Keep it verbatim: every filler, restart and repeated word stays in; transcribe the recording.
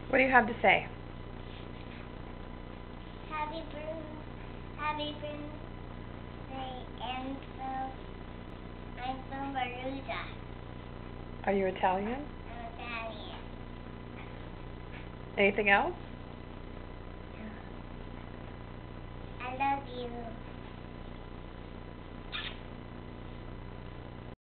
What do you have to say? Happy birthday, happy birthday, Enzo. I'm from Barbuda. Are you Italian? I'm Italian. Anything else? I love you.